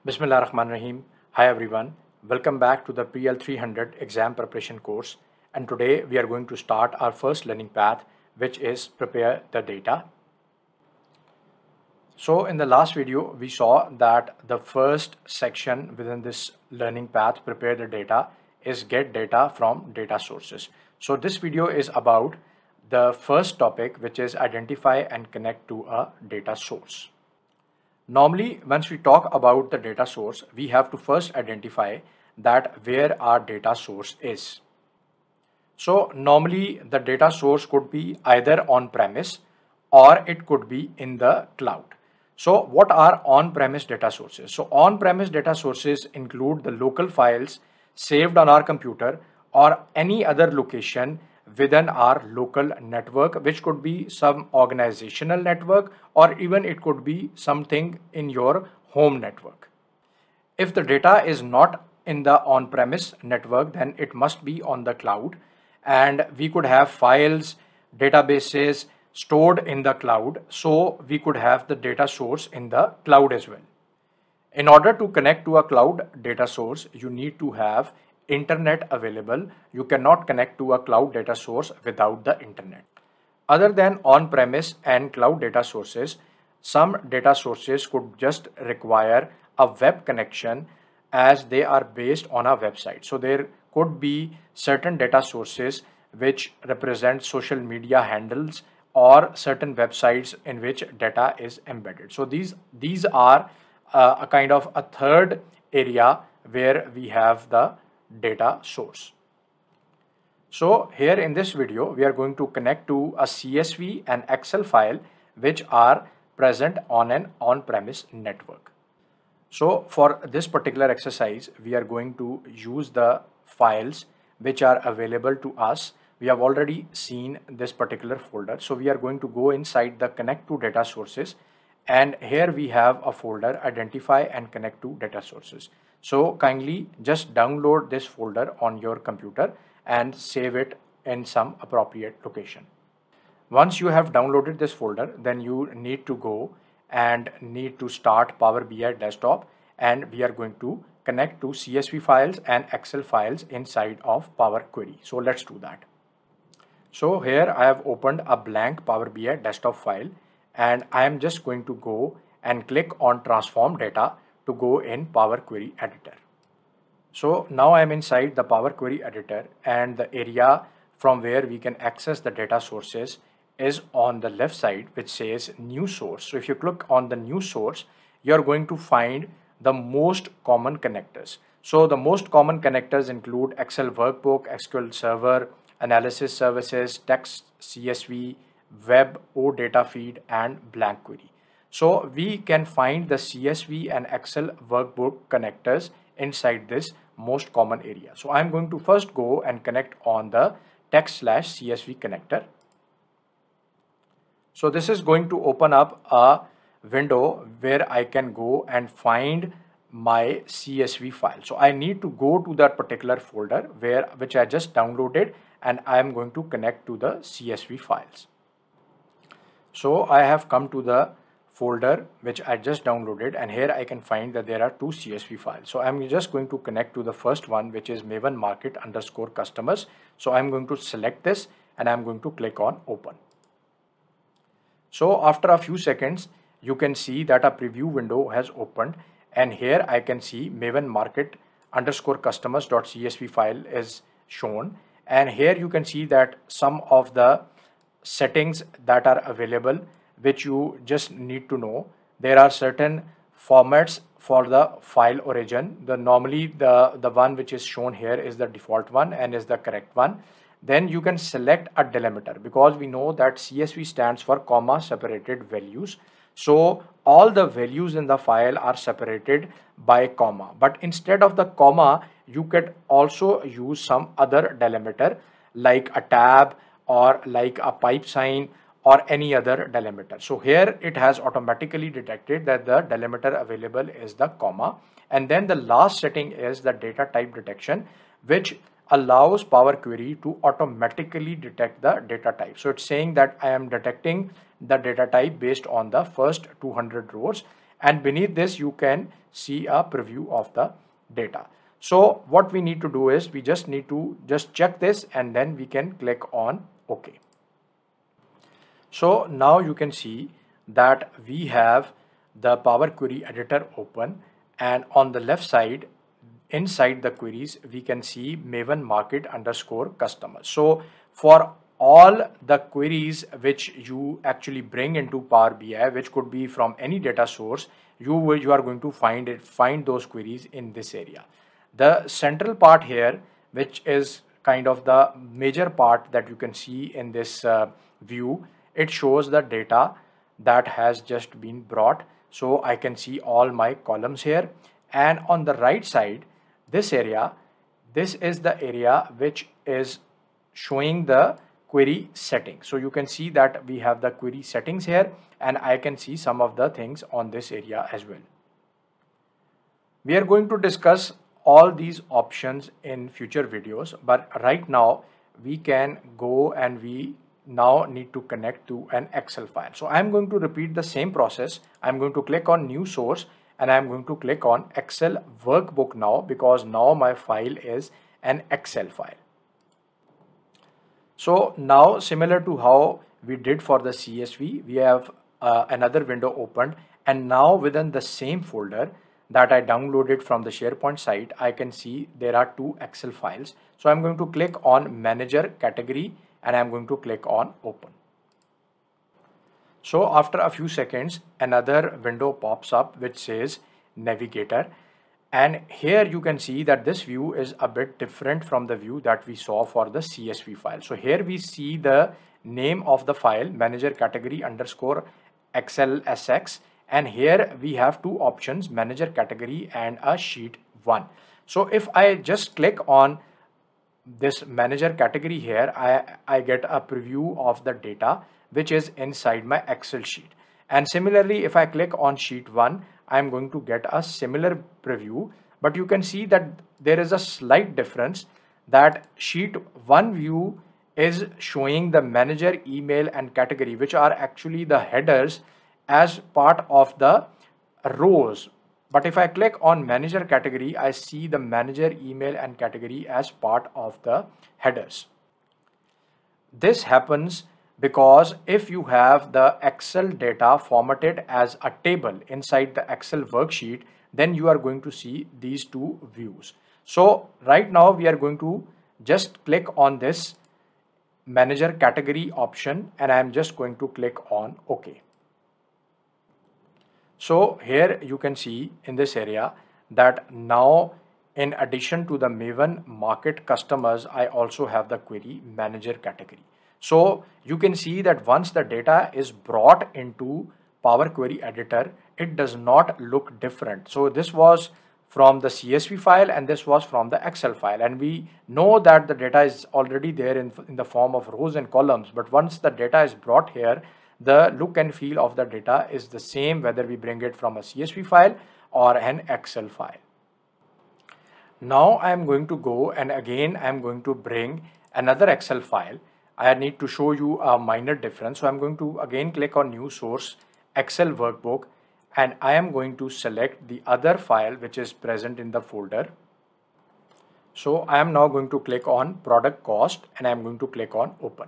Bismillah Rahman Rahim. Hi everyone. Welcome back to the PL-300 exam preparation course. And today we are going to start our first learning path, which is prepare the data. So in the last video, we saw that the first section within this learning path, prepare the data, is get data from data sources. So this video is about the first topic, which is identify and connect to a data source. Normally, once we talk about the data source, we have to first identify that where our data source is. So normally the data source could be either on-premise or it could be in the cloud. So what are on-premise data sources? So on-premise data sources include the local files saved on our computer or any other location within our local network, which could be some organizational network or even it could be something in your home network. If the data is not in the on-premise network, then it must be on the cloud, and we could have files, databases stored in the cloud, so we could have the data source in the cloud as well. In order to connect to a cloud data source, you need to have internet available. You cannot connect to a cloud data source without the internet. Other than on-premise and cloud data sources, some data sources could just require a web connection as they are based on a website. So there could be certain data sources which represent social media handles or certain websites in which data is embedded. So these are a kind of a third area where we have the data source. So here in this video, we are going to connect to a CSV and Excel file which are present on an on-premise network. So for this particular exercise, we are going to use the files which are available to us. We have already seen this particular folder. So we are going to go inside the connect to data sources, and here we have a folder identify and connect to data sources. So kindly just download this folder on your computer and save it in some appropriate location. Once you have downloaded this folder, then you need to go and need to start Power BI desktop, and we are going to connect to CSV files and Excel files inside of Power Query. So let's do that. So here I have opened a blank Power BI desktop file, and I am just going to go and click on transform data to go in Power Query editor. So now I am inside the Power Query editor, and the area from where we can access the data sources is on the left side, which says new source. So if you click on the new source, you're going to find the most common connectors. So the most common connectors include Excel workbook, SQL server, analysis services, text CSV, web OData feed, and blank query. So we can find the CSV and Excel workbook connectors inside this most common area. So I'm going to first go and connect on the text/CSV connector. So this is going to open up a window where I can go and find my CSV file. So I need to go to that particular folder which I just downloaded, and I am going to connect to the CSV files. So I have come to the folder which I just downloaded, and here I can find that there are two CSV files. So I'm just going to connect to the first one, which is Maven Market _ customers. So I'm going to select this and I'm going to click on open. So after a few seconds, you can see that a preview window has opened, and here I can see Maven Market _ customers.csv file is shown, and here you can see that some of the settings that are available which you just need to know. There are certain formats for the file origin. Normally the one which is shown here is the default one and is the correct one. Then you can select a delimiter, because we know that CSV stands for comma separated values. So all the values in the file are separated by comma, but instead of the comma, you could also use some other delimiter like a tab or like a pipe sign or any other delimiter. So here it has automatically detected that the delimiter available is the comma. And then the last setting is the data type detection, which allows Power Query to automatically detect the data type. So it's saying that I am detecting the data type based on the first 200 rows, and beneath this you can see a preview of the data. So what we need to do is we just need to check this, and then we can click on OK. So now you can see that we have the Power Query editor open, and on the left side inside the queries we can see Maven market underscore customer. So for all the queries which you actually bring into Power BI, which could be from any data source, you are going to find those queries in this area. The central part here, which is kind of the major part that you can see in this view, it shows the data that has just been brought. So I can see all my columns here, and on the right side, this area, this is the area which is showing the query settings. So you can see that we have the query settings here, and I can see some of the things on this area as well. We are going to discuss all these options in future videos, but right now we can go and we now need to connect to an Excel file. So I'm going to repeat the same process. I'm going to click on new source, and I'm going to click on Excel workbook now, because now my file is an Excel file. So now, similar to how we did for the CSV, we have another window opened, and now within the same folder that I downloaded from the SharePoint site, I can see there are two Excel files. So I'm going to click on Manager category, and I'm going to click on Open. So after a few seconds, another window pops up which says Navigator, and here you can see that this view is a bit different from the view that we saw for the CSV file. So here we see the name of the file, Manager category underscore XLSX, and here we have two options, Manager category and a sheet 1. So if I just click on this Manager category here, I get a preview of the data which is inside my Excel sheet. And similarly, if I click on sheet 1, I'm going to get a similar preview, but you can see that there is a slight difference, that sheet 1 view is showing the manager, email and category, which are actually the headers, as part of the rows. But if I click on manager category, I see the manager, email and category as part of the headers. This happens because if you have the Excel data formatted as a table inside the Excel worksheet, then you are going to see these two views. So right now we are going to just click on this Manager category option, and I am just going to click on OK. So here you can see in this area that now, in addition to the Maven market customers, I also have the query Manager category. So you can see that once the data is brought into Power Query Editor, it does not look different. So this was from the CSV file and this was from the Excel file, and we know that the data is already there in the form of rows and columns, but once the data is brought here, the look and feel of the data is the same whether we bring it from a CSV file or an Excel file. Now I am going to go and again I am going to bring another Excel file. I need to show you a minor difference. So I'm going to again click on new source, Excel workbook, and I am going to select the other file which is present in the folder. So I am now going to click on product cost and I am going to click on open.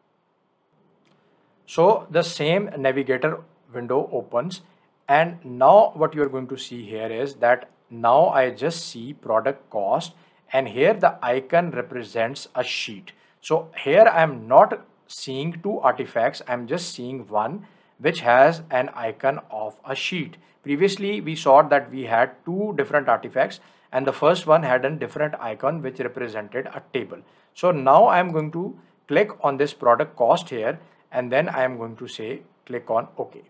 So the same navigator window opens, and now what you are going to see here is that now I just see product cost, and here the icon represents a sheet. So here I am not seeing two artifacts, I am just seeing one which has an icon of a sheet. Previously we saw that we had two different artifacts, and the first one had a different icon which represented a table. So now I am going to click on this product cost here, and then I am going to say click on OK.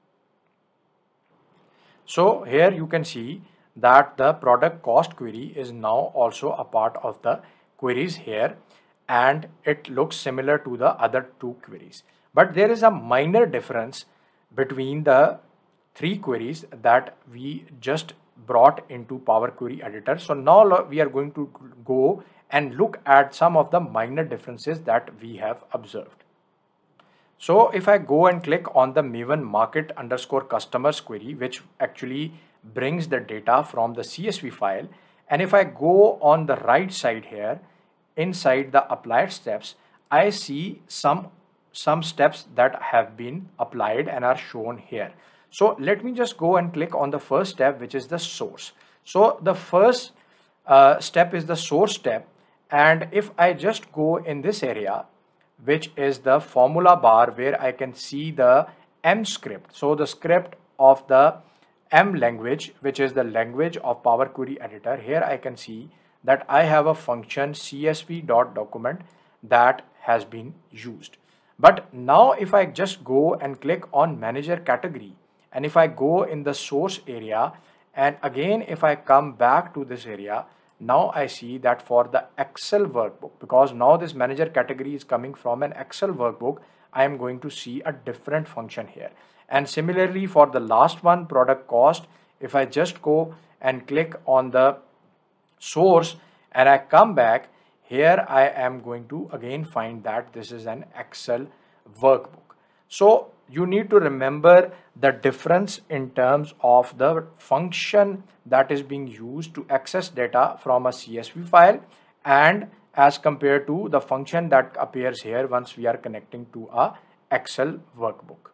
So here you can see that the product cost query is now also a part of the queries here, and it looks similar to the other two queries. But there is a minor difference between the three queries that we just brought into Power Query Editor. So now we are going to go and look at some of the minor differences that we have observed. So if I go and click on the Maven market underscore customers query, which actually brings the data from the CSV file, and if I go on the right side here, inside the applied steps, I see some steps that have been applied and are shown here. So let me just go and click on the first step, which is the source. So the first step is the source step, and if I just go in this area, which is the formula bar, where I can see the M script. So the script of the M language, which is the language of Power Query Editor. Here I can see that I have a function csv.document that has been used. But now if I just go and click on manager category, and if I go in the source area, and again if I come back to this area, now I see that for the Excel workbook, because now this manager category is coming from an Excel workbook, I am going to see a different function here. And similarly for the last one, product cost, if I just go and click on the source and I come back, here I am going to again find that this is an Excel workbook. So you need to remember the difference in terms of the function that is being used to access data from a CSV file and as compared to the function that appears here once we are connecting to a Excel workbook.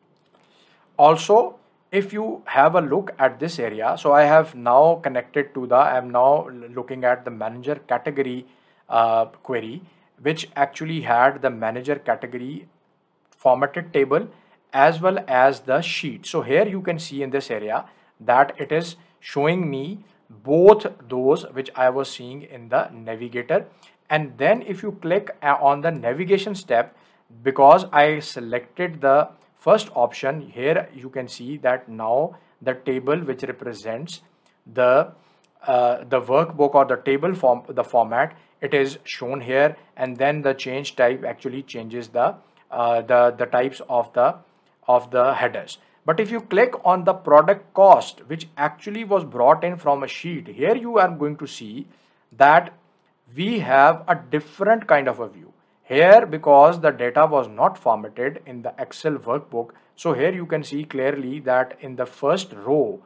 Also, if you have a look at this area, so I have now connected to I am now looking at the manager category query, which actually had the manager category formatted table as well as the sheet. So here you can see in this area that it is showing me both those which I was seeing in the navigator. And then if you click on the navigation step, because I selected the first option, here you can see that now the table which represents the workbook or the table format, it is shown here, and then the change type actually changes the types of the headers. But if you click on the product cost, which actually was brought in from a sheet, here you are going to see that we have a different kind of a view here, because the data was not formatted in the Excel workbook. So here you can see clearly that in the first row,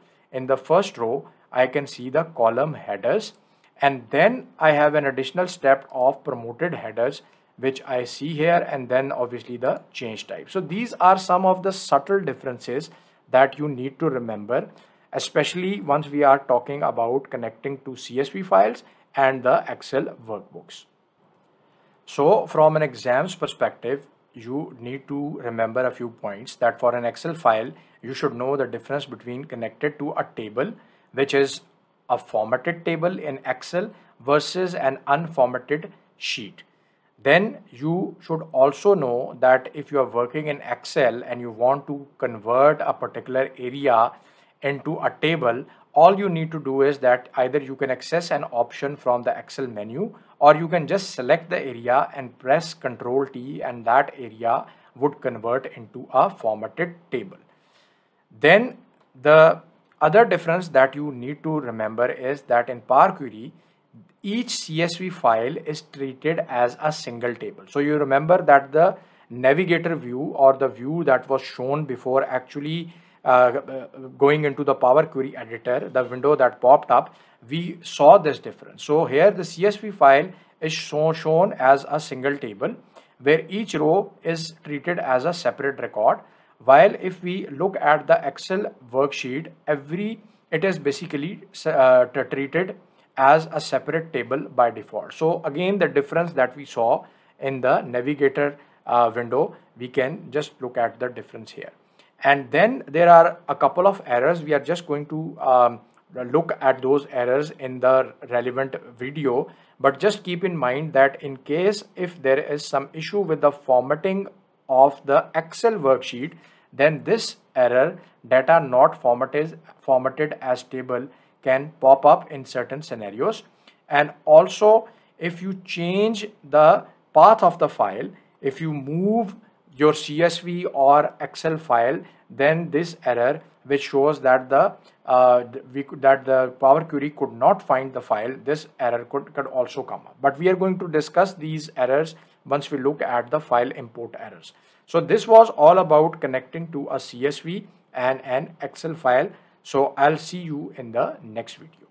I can see the column headers, and then I have an additional step of promoted headers, which I see here, and then obviously the change type. So these are some of the subtle differences that you need to remember, especially once we are talking about connecting to CSV files and the Excel workbooks. So from an exams perspective, you need to remember a few points. That for an Excel file, you should know the difference between connected to a table, which is a formatted table in Excel, versus an unformatted sheet. Then you should also know that if you are working in Excel and you want to convert a particular area into a table, all you need to do is that either you can access an option from the Excel menu, or you can just select the area and press Ctrl T, and that area would convert into a formatted table. Then the other difference that you need to remember is that in Power Query, each CSV file is treated as a single table. So you remember that the navigator view, or the view that was shown before actually going into the Power Query editor, the window that popped up, we saw this difference. So here the CSV file is shown as a single table, where each row is treated as a separate record, while if we look at the Excel worksheet, it is basically treated as a separate table by default. So again, the difference that we saw in the navigator window, we can just look at the difference here. And then there are a couple of errors. We are just going to look at those errors in the relevant video, but just keep in mind that in case if there is some issue with the formatting of the Excel worksheet, then this error, data not formatted as table, can pop up in certain scenarios. And also, if you change the path of the file, if you move your CSV or Excel file, then this error, which shows that the Power Query could not find the file, this error could also come up. But we are going to discuss these errors once we look at the file import errors. So this was all about connecting to a CSV and an Excel file. So I'll see you in the next video.